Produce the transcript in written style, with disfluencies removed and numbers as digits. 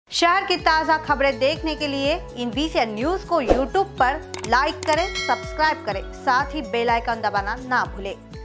शहर की ताज़ा खबरें देखने के लिए इन VCN न्यूज़ को YouTube पर लाइक करें, सब्सक्राइब करें, साथ ही बेल आइकन दबाना ना भूलें।